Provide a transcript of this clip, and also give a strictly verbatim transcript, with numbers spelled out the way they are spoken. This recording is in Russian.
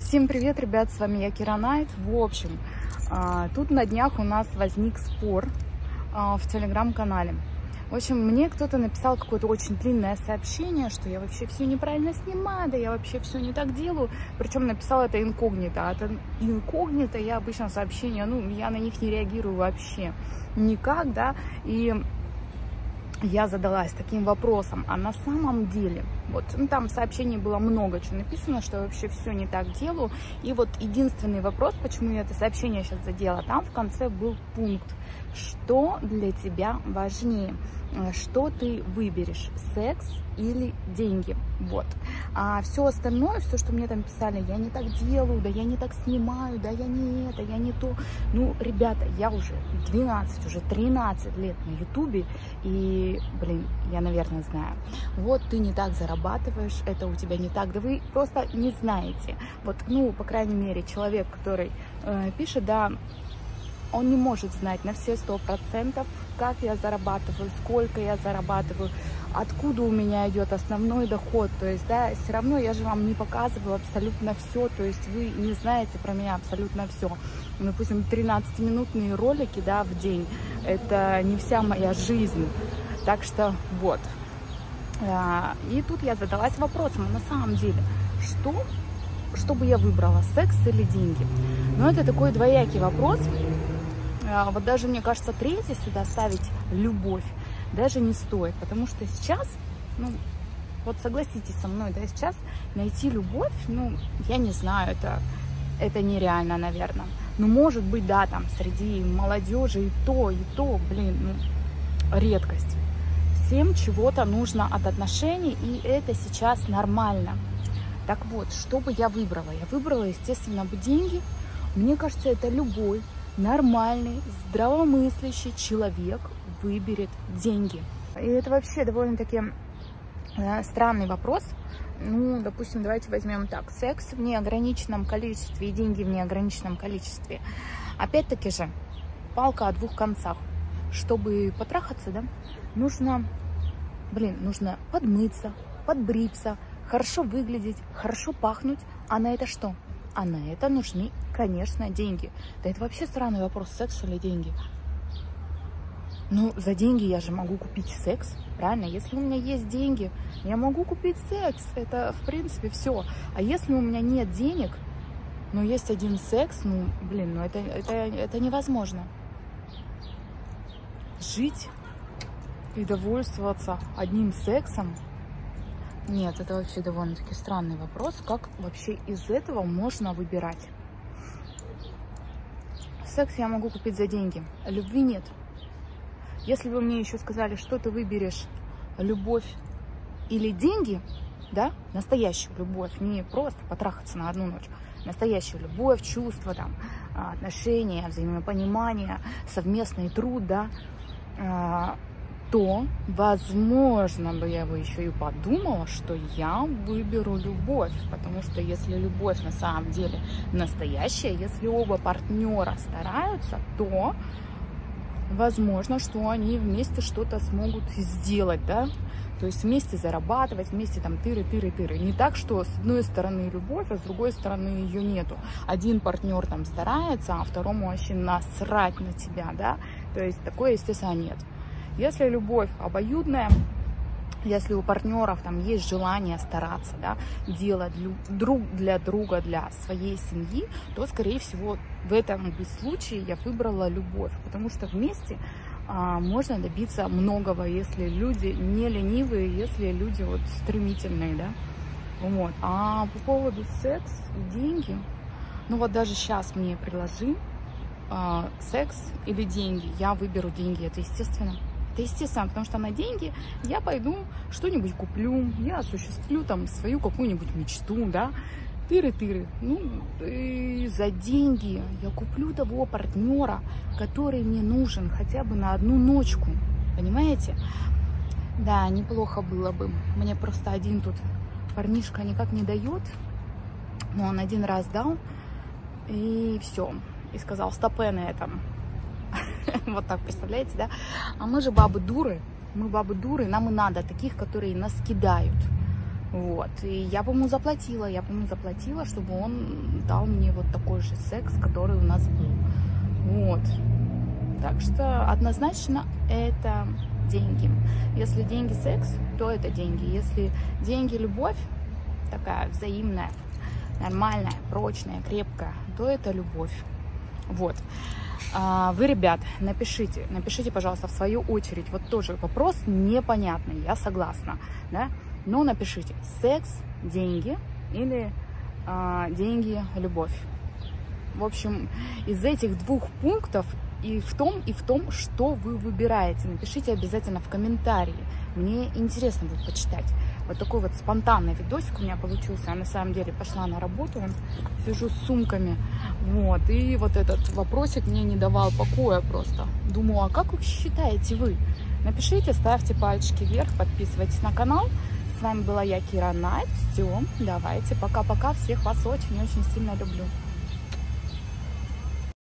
Всем привет, ребят, с вами я, Кира Найт. В общем, тут на днях у нас возник спор в телеграм-канале. В общем, мне кто-то написал какое-то очень длинное сообщение, что я вообще все неправильно снимаю, да я вообще все не так делаю. Причем написал это инкогнито. А это инкогнито я обычно сообщения, ну, я на них не реагирую вообще никак, да. И я задалась таким вопросом, а на самом деле, вот, ну, там в сообщении было много чего написано, что я вообще все не так делаю. И вот единственный вопрос, почему я это сообщение сейчас задела, там в конце был пункт, что для тебя важнее, что ты выберешь, секс или деньги. Вот. А все остальное, все, что мне там писали, я не так делаю, да я не так снимаю, да я не это, я не то. Ну, ребята, я уже двенадцать, уже тринадцать лет на ютубе, и, блин, я, наверное, знаю. Вот ты не так зарабатываешь, это у тебя не так, да вы просто не знаете. Вот, ну, по крайней мере, человек, который э, пишет, да, он не может знать на все сто процентов, как я зарабатываю, сколько я зарабатываю, откуда у меня идет основной доход. То есть, да, все равно я же вам не показываю абсолютно все, то есть вы не знаете про меня абсолютно все. Допустим, тринадцатиминутные ролики, да, в день, это не вся моя жизнь. Так что вот. И тут я задалась вопросом, на самом деле, что, что бы я выбрала, секс или деньги? Но это такой двоякий вопрос. Вот даже, мне кажется, третье сюда ставить любовь даже не стоит, потому что сейчас, ну, вот согласитесь со мной, да, сейчас найти любовь, ну, я не знаю, это, это нереально, наверное. Ну, может быть, да, там, среди молодежи и то, и то, блин, ну, редкость. Всем чего-то нужно от отношений, и это сейчас нормально. Так вот, что бы я выбрала? Я выбрала, естественно, бы деньги. Мне кажется, это любой нормальный, здравомыслящий человек выберет деньги. И это вообще довольно-таки э, странный вопрос. Ну, допустим, давайте возьмем так. Секс в неограниченном количестве и деньги в неограниченном количестве. Опять-таки же, палка о двух концах. Чтобы потрахаться, да, нужно, блин, нужно подмыться, подбриться, хорошо выглядеть, хорошо пахнуть. А на это что? А на это нужны, конечно, деньги. Да это вообще странный вопрос, секс или деньги. Ну, за деньги я же могу купить секс, правильно? Если у меня есть деньги, я могу купить секс. Это, в принципе, все. А если у меня нет денег, но есть один секс, ну, блин, ну это, это, это невозможно. Жить и довольствоваться одним сексом? Нет, это вообще довольно-таки странный вопрос. Как вообще из этого можно выбирать? Секс я могу купить за деньги, а любви нет. Если вы мне еще сказали, что ты выберешь, любовь или деньги, да, настоящую любовь, не просто потрахаться на одну ночь, настоящую любовь, чувства, там, отношения, взаимопонимание, совместный труд, да, то, возможно, бы я бы еще и подумала, что я выберу любовь. Потому что если любовь на самом деле настоящая, если оба партнера стараются, то возможно, что они вместе что-то смогут сделать, да? То есть вместе зарабатывать, вместе там тыры-тыры-тыры. Не так, что с одной стороны любовь, а с другой стороны ее нету. Один партнер там старается, а второму вообще насрать на тебя, да? То есть такое, естественно, нет. Если любовь обоюдная, если у партнеров там есть желание стараться, да, делать друг для друга, для своей семьи, то, скорее всего, в этом случае я выбрала любовь, потому что вместе а, можно добиться многого, если люди не ленивые, если люди вот стремительные, да. Вот. А по поводу секс и деньги, ну вот даже сейчас мне предложи а, секс или деньги, я выберу деньги, это естественно. Это естественно, потому что на деньги я пойду что-нибудь куплю, я осуществлю там свою какую-нибудь мечту, да, тыры-тыры. Ну, и за деньги я куплю того партнера, который мне нужен хотя бы на одну ночку, понимаете? Да, неплохо было бы. Мне просто один тут парнишка никак не дает, но он один раз дал, и все. И сказал, стопэ на этом. Вот так, представляете, да? А мы же бабы дуры, мы бабы дуры, нам и надо таких, которые нас кидают. Вот, и я бы ему заплатила, я бы ему заплатила, чтобы он дал мне вот такой же секс, который у нас был. Вот, так что однозначно это деньги. Если деньги секс, то это деньги. Если деньги любовь, такая взаимная, нормальная, прочная, крепкая, то это любовь. Вот. Вы, ребят, напишите, напишите, пожалуйста, в свою очередь, вот тоже вопрос непонятный, я согласна, да, но напишите, секс, деньги или а, деньги, любовь. В общем, из этих двух пунктов и в том, и в том, что вы выбираете, напишите обязательно в комментарии, мне интересно будет почитать. Вот такой вот спонтанный видосик у меня получился. Я на самом деле пошла на работу, сижу с сумками, вот, и вот этот вопросик мне не давал покоя просто. Думаю, а как вы считаете вы? Напишите, ставьте пальчики вверх, подписывайтесь на канал. С вами была я, Кира Найт. Все, давайте, пока-пока. Всех вас очень-очень сильно люблю.